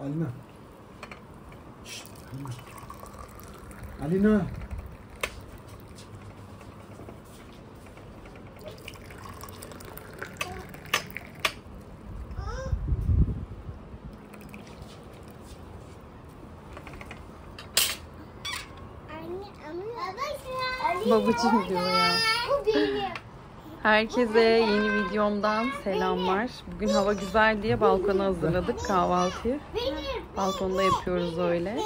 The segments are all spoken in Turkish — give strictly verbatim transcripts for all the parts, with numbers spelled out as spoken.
Alina. Şşt, Alina. Alina. Babacığım diyor ya. Herkese yeni videomdan selamlar. Bugün hava güzel diye balkona hazırladık kahvaltıyı. Balkonda yapıyoruz öyle.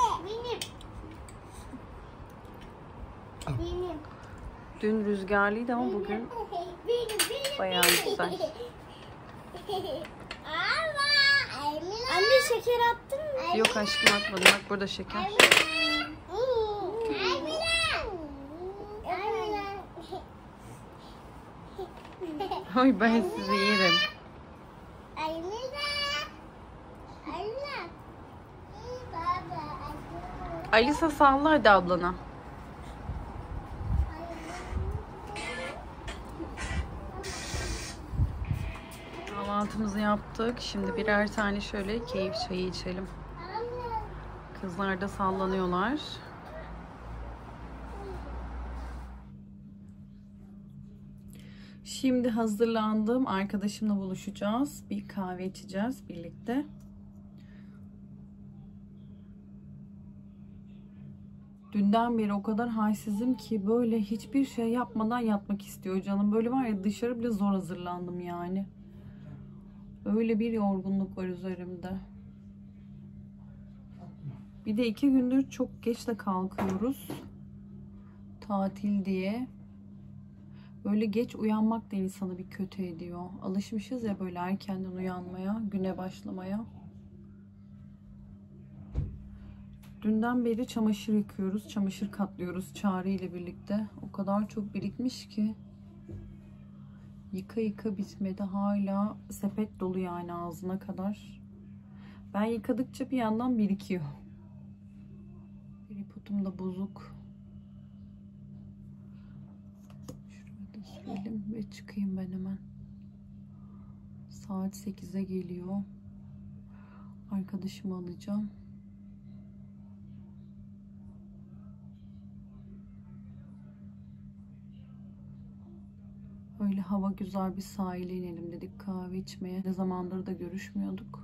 Dün rüzgarlıydı ama bugün bayağı güzel. Anne şeker attın mı? Yok aşkım atmadım. Bak burada şeker. Oy ben sizi yerim. Alisa salla hadi ablana. Kahvaltımızı yaptık. Şimdi birer tane şöyle keyif çayı içelim. Kızlar da sallanıyorlar. Şimdi hazırlandım. Arkadaşımla buluşacağız. Bir kahve içeceğiz birlikte. Dünden beri o kadar halsizim ki böyle hiçbir şey yapmadan yatmak istiyor canım. Böyle var ya dışarı bile zor hazırlandım yani. Öyle bir yorgunluk var üzerimde. Bir de iki gündür çok geç de kalkıyoruz. Tatil diye. Böyle geç uyanmak da insanı bir kötü ediyor. Alışmışız ya böyle erkenden uyanmaya, güne başlamaya. Dünden beri çamaşır yıkıyoruz, çamaşır katlıyoruz Çağrı ile birlikte. O kadar çok birikmiş ki. Yıka yıka bitmedi. Hala sepet dolu yani ağzına kadar. Ben yıkadıkça bir yandan birikiyor. Tripotum da bozuk. Sürelim ve çıkayım ben hemen. Saat sekize geliyor. Arkadaşımı alacağım. Öyle hava güzel bir sahile inelim dedik kahve içmeye. Ne zamandır da görüşmüyorduk.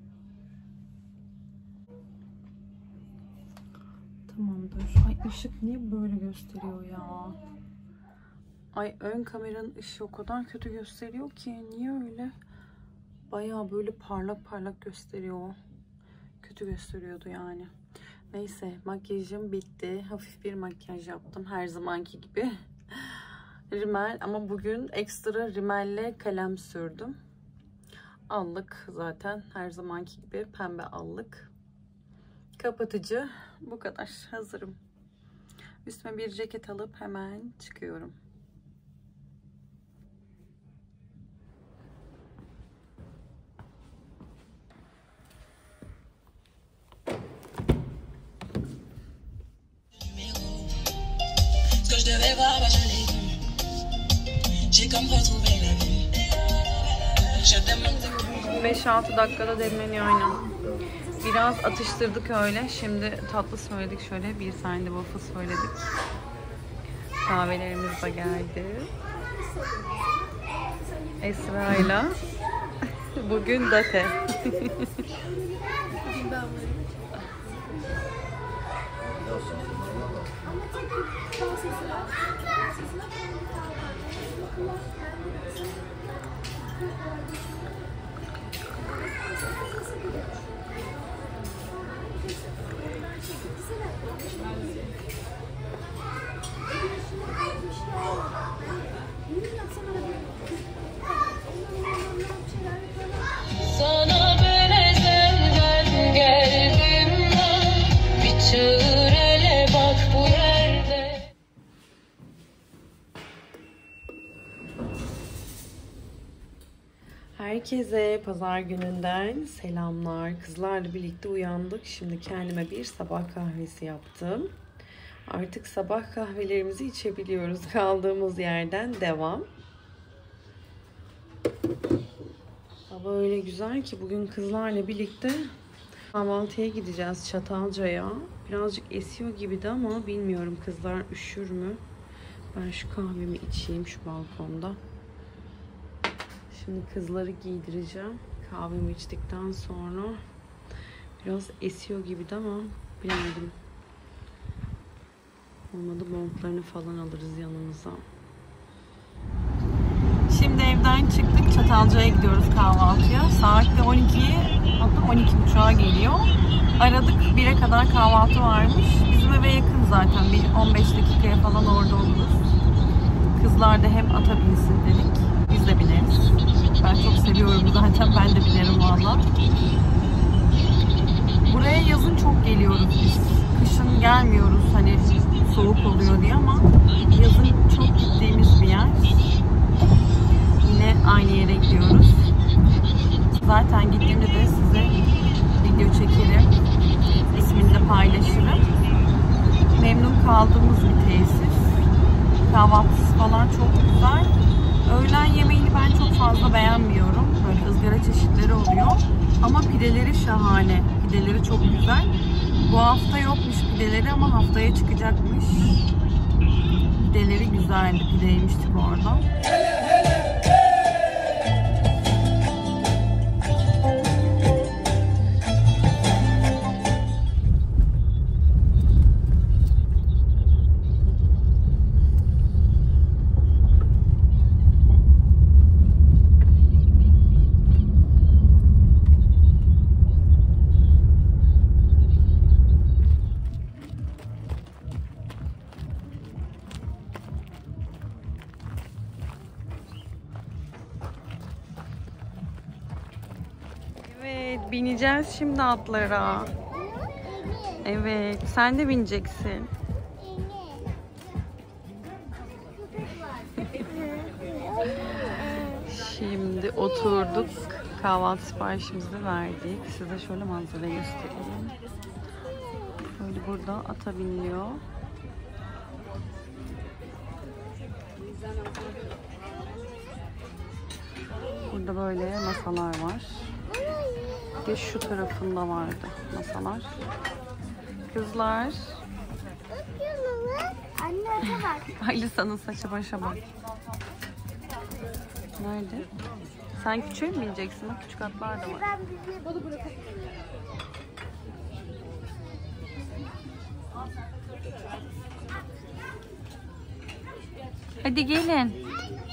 Tamamdır. Ay ışık niye böyle gösteriyor ya? Ay ön kameranın ışığı o kadar kötü gösteriyor ki. Niye öyle? Bayağı böyle parlak parlak gösteriyor. Kötü gösteriyordu yani. Neyse makyajım bitti. Hafif bir makyaj yaptım her zamanki gibi. Rimel ama bugün ekstra rimelle kalem sürdüm. Allık zaten her zamanki gibi pembe allık. Kapatıcı bu kadar. Hazırım. Üstüme bir ceket alıp hemen çıkıyorum. beş altı dakikada demleniyor aynen. Biraz atıştırdık öyle. Şimdi tatlı söyledik şöyle. Bir tane de waffle söyledik. Kahvelerimiz de geldi. Esra'yla bugün date. Sana böyle senden geldim ben, bir çığır ele bak bu yerde. Herkese pazar gününden selamlar. Kızlarla birlikte uyandık. Şimdi kendime bir sabah kahvesi yaptım. Artık sabah kahvelerimizi içebiliyoruz. Kaldığımız yerden devam. Hava öyle güzel ki bugün kızlarla birlikte Kahvaltıya gideceğiz Çatalca'ya. Birazcık esiyor gibiydi ama bilmiyorum kızlar üşür mü? Ben şu kahvemi içeyim şu balkonda. Şimdi kızları giydireceğim. Kahvemi içtikten sonra biraz esiyor gibiydi ama bilemedim. Olmadı montlarını falan alırız yanımıza. Şimdi evden çıktık. Çatalca'ya gidiyoruz kahvaltıya. Saat de on ikiye hatta on iki buçuğa geliyor. Aradık. bire kadar kahvaltı varmış. Bizim eve yakın zaten. Bir on beş dakikaya falan orada oluruz. Kızlar da hem ata binsin dedik. Biz de bineriz. Ben çok seviyorum zaten. Ben de binerim valla. Buraya yazın çok geliyoruz biz. Kışın gelmiyoruz. Hani soğuk oluyor diye ama yazın çok gittiğimiz bir yer. Yine aynı yere gidiyoruz. Zaten gittiğimde de size video çekerim. İsmini de paylaşırım. Memnun kaldığımız bir tesis. Kahvaltısı falan çok güzel. Öğlen yemeğini ben çok fazla beğenmiyorum. Böyle ızgara çeşitleri oluyor. Ama pideleri şahane. Pideleri çok güzel. Bu hafta yokmuş pideleri ama haftaya çıkacakmış. Pideleri güzeldi. Pide yemiştik orada. Evet, bineceğiz şimdi atlara. Evet, sen de bineceksin. Şimdi oturduk. Kahvaltı siparişimizi verdik. Size şöyle manzarayı göstereyim. Böyle burada ata biniliyor. Burada böyle masalar var. Bir de şu tarafında vardı masalar. Kızlar. Anne bak. Alisa'nın saçı başa bak. Nerede? Sen küçüğe mi bineceksin? Bak küçük atlar da var. Ben bizi bunu bırakıp Hadi gelin.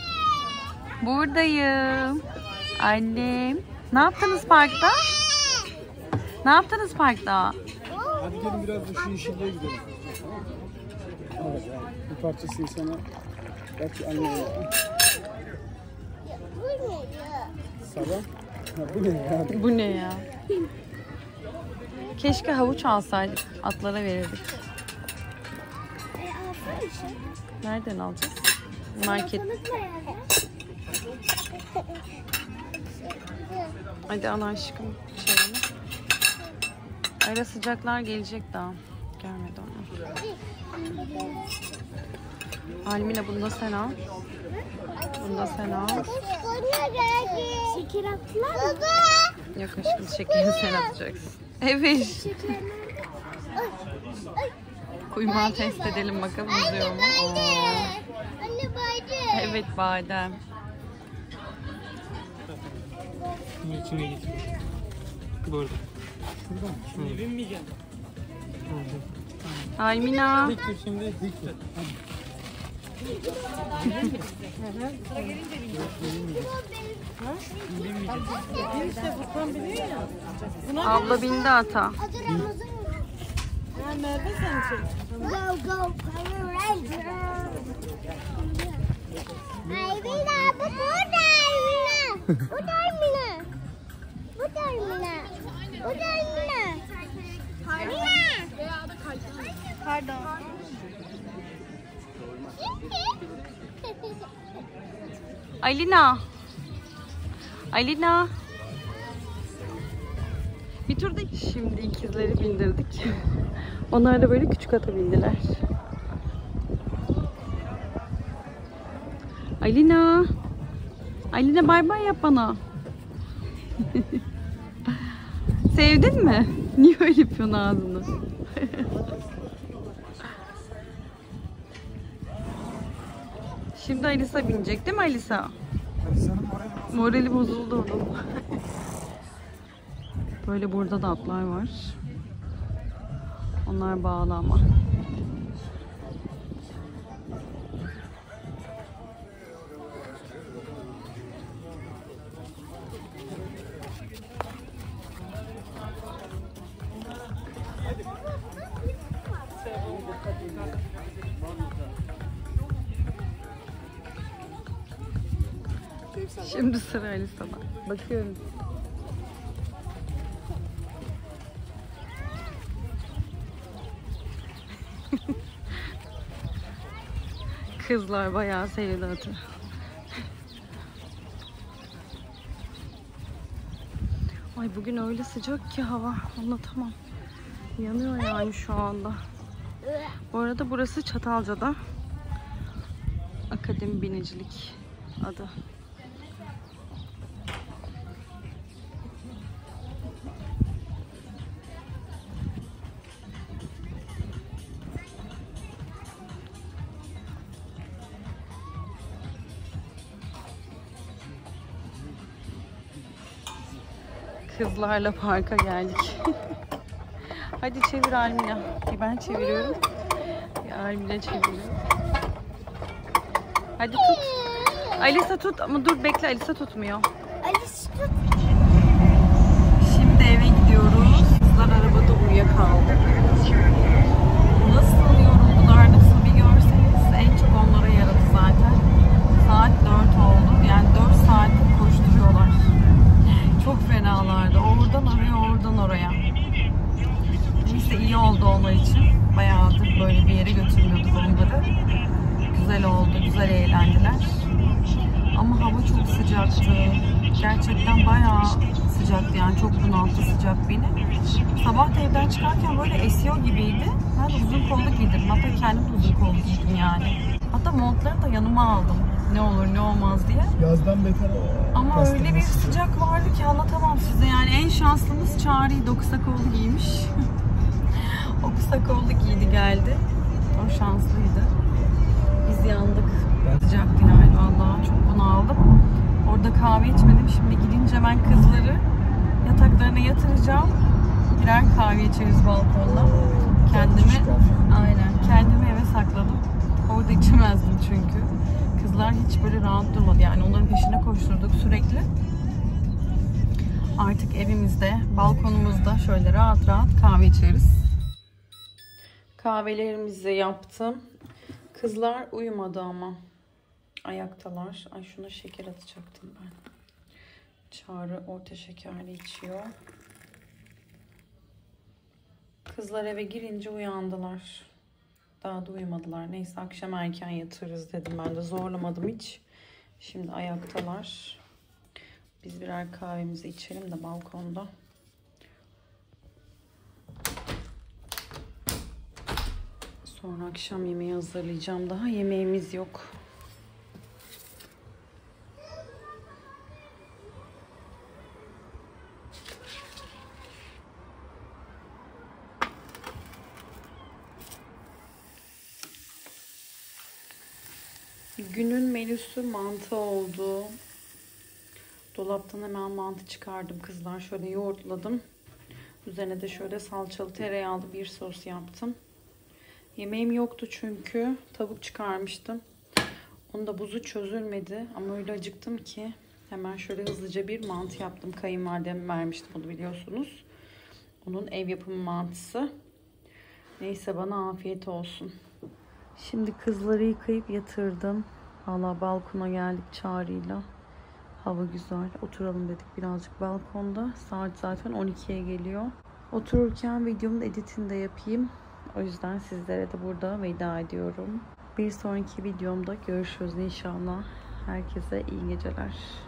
Buradayım. Annem. Ne yaptınız parkta? Ne yaptınız parkta? Hadi gelin biraz da şu yeşilliğe gidelim. Evet, bir parçasını sana belki anneye bu ne ya? sabah. Ha, bu ne ya? Bu ne ya? Keşke havuç alsaydık. Atlara verirdik. E alsana işte. Nereden alacağız? Market. Unutma yani. Hadi al aşkım şeyini. Ara sıcaklar gelecek daha. Gelmedi ama. Almina bunu da sen al. Bunu da sen al. Şeker attılar mı? Baba. Yok aşkım şekerini sen atacaksın. Evet. Şeker Kuymağı test edelim bakalım uzuyor mu? Oo. Anne badem. Evet badem. İçine git. Bu arada. Şimdi binmeyeceğim. Almina. Dik dur şimdi, dik dur. Abla bindi ata. Go go Power Ranger. Aymina bu burada Aymina. Bu da Aymina. Bu da Aymina. Bu da Aymina. Aymina. Pardon. Alina. Alina. Bir turda şimdi ikizleri bindirdik. Onlar da böyle küçük ata bindiler. Alina. Alina bay bay yap bana. Sevdin mi? Niye öyle yapıyorsun ağzını? Şimdi Alisa binecek değil mi Alisa? Alisa'nın morali bozuldu. Morali bozuldu onun. Böyle burada da atlar var. Onlar bağlı ama. Şimdi sıra Alisa'da. Bakıyorum. Kızlar bayağı sevdi atı. Ay bugün öyle sıcak ki hava. Anlatamam. Yanıyor yani şu anda. Bu arada burası Çatalca'da. Akademi Binicilik adı. Kızlarla parka geldik. Hadi çevir Almina. Bir ben çeviriyorum. Bir Almina çeviriyor. Hadi tut. Alisa tut ama dur bekle, Alisa tutmuyor. Alisa tut. Şimdi eve gidiyoruz. Kızlar arabada uyuyakaldı. Nasıl yoruldular, nasıl bir görseniz. En çok onlara yaradı zaten. Saat dört oldu. Yani dört saat koşturuyorlar. Çok fenalardı. Oradan oraya, oradan oraya. Neyse iyi oldu onlar için. Bayağıdır böyle bir yere götürmüyorduk onları. Güzel oldu, güzel eğlendiler. Ama hava çok sıcaktı. Gerçekten bayağı sıcaktı yani, çok bunalttı sıcak beni. Sabah da evden çıkarken böyle esiyor gibiydi. Ben de uzun kollu giydim. Hatta kendim de uzun kollu giydim yani. Hatta montları da yanıma aldım. Ne olur ne olmaz diye. Yazdan beter ama Kastım öyle bir sıcak. sıcak vardı ki anlatamam size. Yani en şanslımız Çağrı'ydı. O kısa kollu giymiş. O kısa kollu giydi geldi. O şanslıydı. Biz yandık. Sıcaktı yani vallahi, çok bunaldım. Orada kahve içmedim. Şimdi gidince ben kızları yataklarına yatıracağım. Birer kahve içeriz balkonda. Kendimi aynen kendimi eve sakladım. Orada içemezdim çünkü. Kızlar hiç böyle rahat durmadı. Yani onların peşine koşturduk sürekli. Artık evimizde, balkonumuzda şöyle rahat rahat kahve içeriz. Kahvelerimizi yaptım. Kızlar uyumadı ama. Ayaktalar. Ay şuna şeker atacaktım ben. Çağrı orta şekerli içiyor. Kızlar eve girince uyandılar. Daha da uyumadılar. Neyse akşam erken yatırız dedim ben de. Zorlamadım hiç. Şimdi ayaktalar. Biz birer kahvemizi içelim de balkonda. Sonra akşam yemeği hazırlayacağım. Daha yemeğimiz yok. Günün menüsü mantı oldu. Dolaptan hemen mantı çıkardım kızlar. Şöyle yoğurtladım. Üzerine de şöyle salçalı tereyağlı bir sos yaptım. Yemeğim yoktu çünkü. Tavuk çıkarmıştım. Onun da buzu çözülmedi. Ama öyle acıktım ki hemen şöyle hızlıca bir mantı yaptım. Kayınvalidem vermişti bunu, biliyorsunuz. Onun ev yapımı mantısı. Neyse, bana afiyet olsun. Şimdi kızları yıkayıp yatırdım. Valla balkona geldik Çağrı'yla. Hava güzel. Oturalım dedik birazcık balkonda. Saat zaten on ikiye geliyor. Otururken videomun editini de yapayım. O yüzden sizlere de burada veda ediyorum. Bir sonraki videomda görüşürüz inşallah. Herkese iyi geceler.